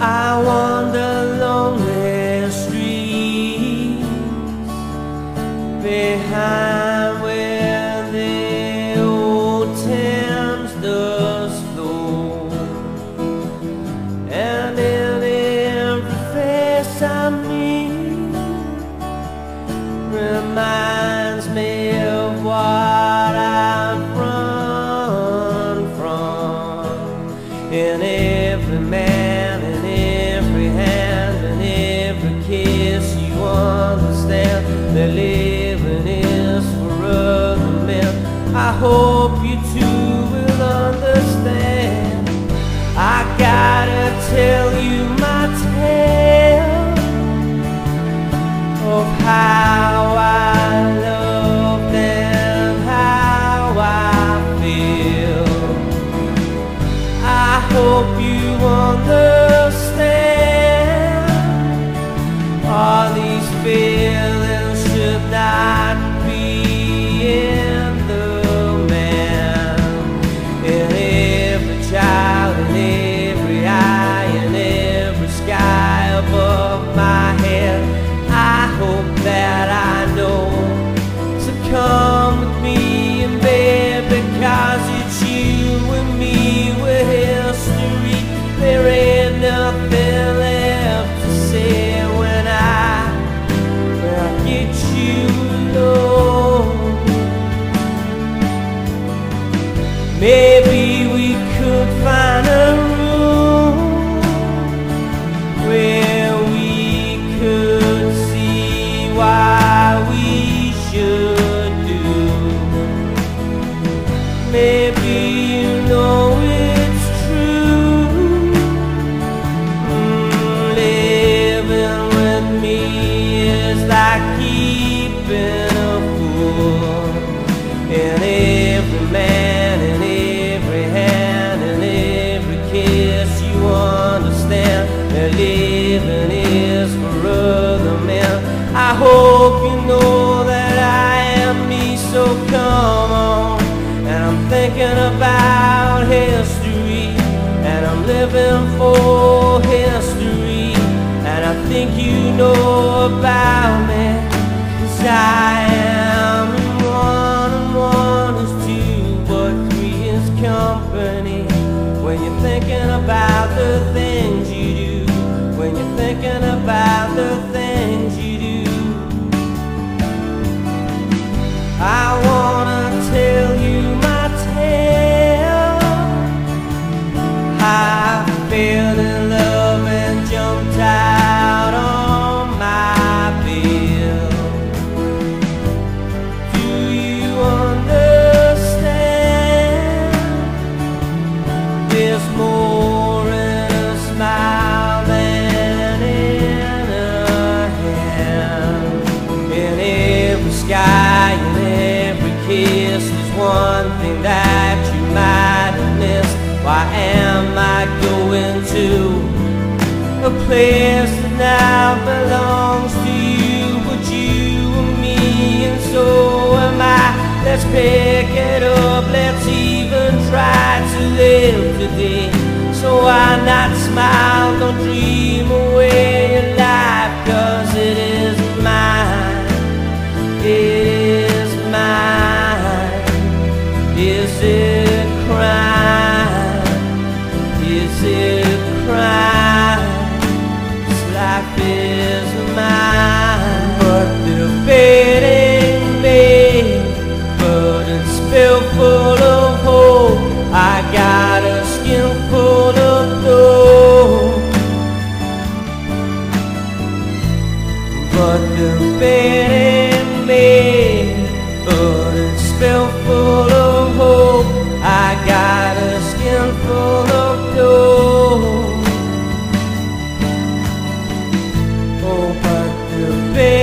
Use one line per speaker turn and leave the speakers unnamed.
I wander lonely streets behind where the old Thames does flow, and in every face I meet reminds me of what I've run from. In every man, in every hand, in every kiss, you understand that living is for other men. I hope you too will understand. I gotta tell you my tale of how I loved and how I feel. I hope you understand. All these feelings should not be in the man. In every child, in every eye, in every sky above my head, I hope that I know. So come with me in bed, because it's you and me, we're history. There ain't nothing left to say when I get you alone. Maybe we could find a room where we could see why we should do. Maybe you know it's true. Living with me is like keeping a fool. In every man, in every hand, in every kiss, you understand that living is for other men. I hope you know that I am me, so come on. And I'm thinking about history, and I'm living for history. And I think you know about me, 'cause I am one and one is two, but three is company. When you're thinking about the things you do, when you're thinking about the things you do, I wanna tell you my tale. I fell in love and jumped out on my bill. Do you understand? There's more in a smile than in a hand. In every sky, in every kiss, there's one thing that you might have missed. Why am I going to a place that now belongs to you, but you and me, and so am I? Let's pick it up, let's even try to live today. So why not smile, don't dream away your life, 'cause it is mine, it is mine. Is it crime? Is it crime? This life is mine. But they're baiting me, but it's filled full of hope. I got a skin full of gold. But they're baiting me, but it's filled full of hope. I got a skin full of gold. Oh, but they're